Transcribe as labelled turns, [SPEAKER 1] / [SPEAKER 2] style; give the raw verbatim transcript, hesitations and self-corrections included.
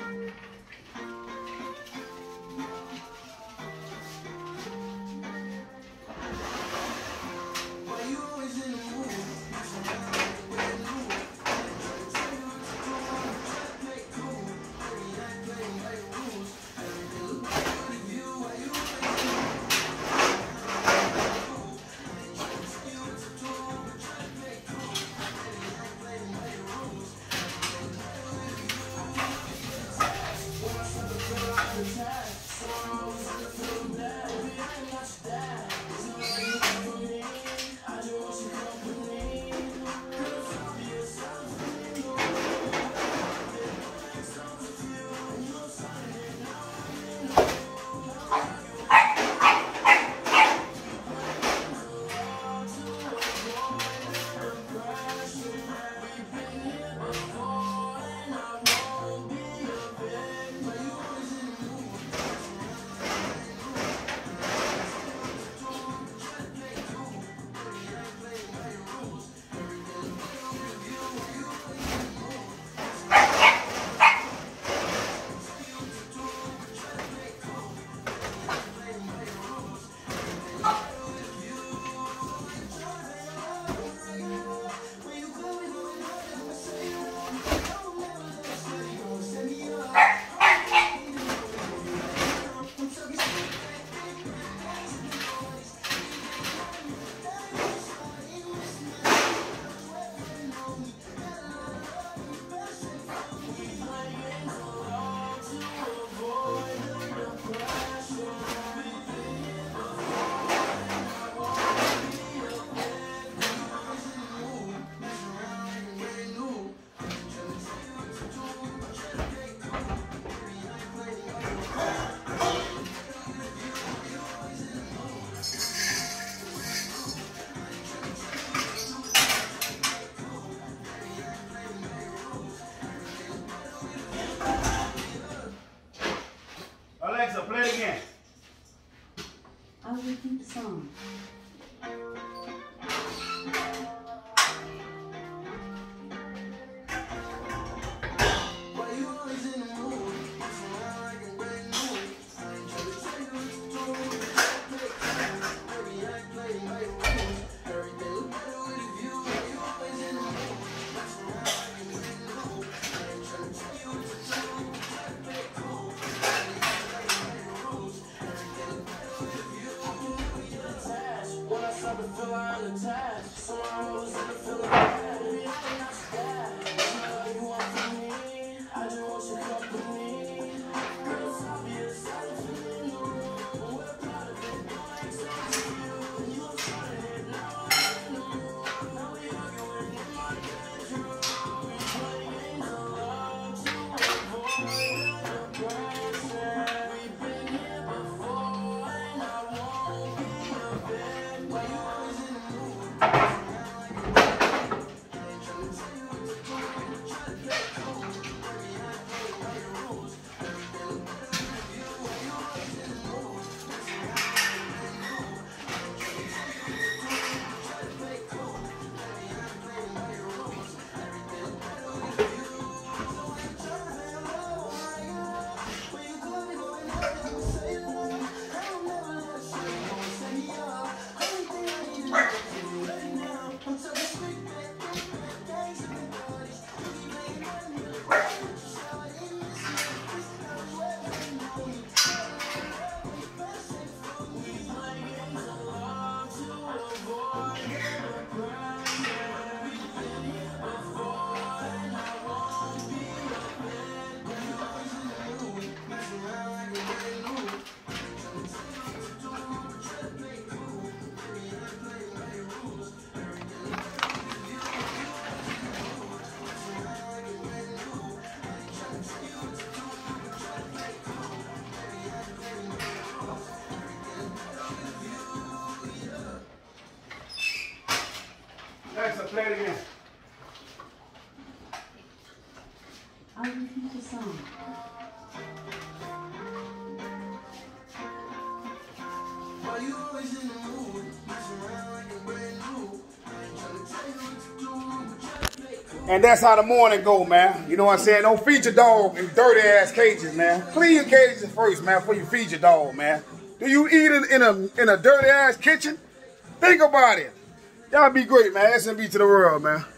[SPEAKER 1] Alexa, play it again.
[SPEAKER 2] I'll repeat the song.
[SPEAKER 1] Alexa, play it again.
[SPEAKER 2] I'll repeat the song.
[SPEAKER 3] Why you always in the mood? Mess around like a brand new. I ain't tryna tell you what to do, but try to play cool.
[SPEAKER 1] And that's how the morning go, man. You know what I'm saying? Don't feed your dog in dirty ass cages, man. Clean your cages first, man, before you feed your dog, man. Do you eat in, in a in a dirty ass kitchen? Think about it. Y'all be great, man. S M B to the world, man.